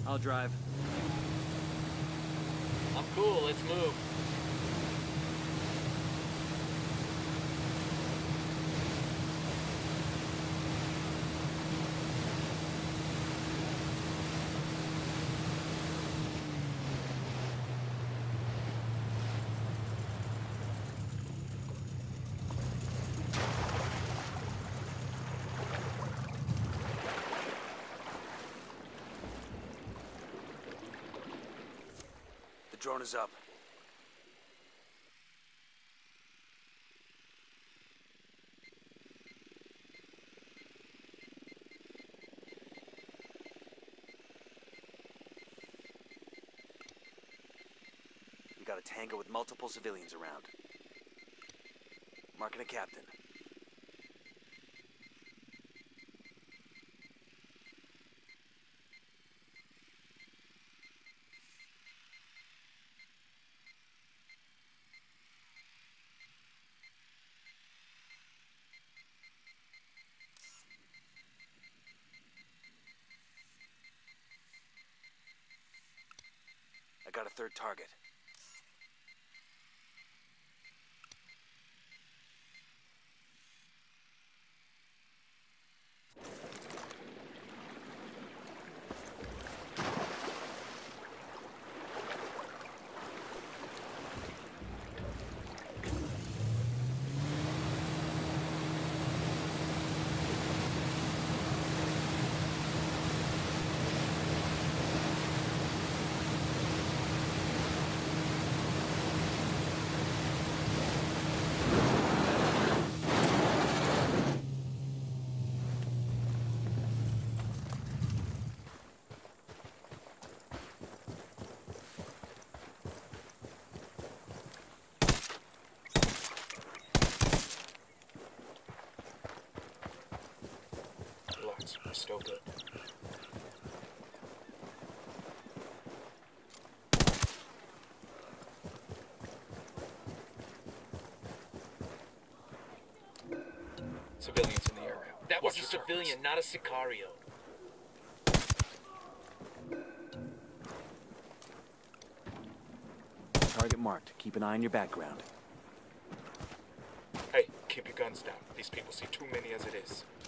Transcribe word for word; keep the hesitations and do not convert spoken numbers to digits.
I'll drive. I'm cool, let's move. The drone is up. We got a tango with multiple civilians around. Marking a captain. I got a third target. We're still good. Civilians in the area. That was a civilian, not a Sicario. Target marked. Keep an eye on your background. Hey, keep your guns down. These people see too many as it is.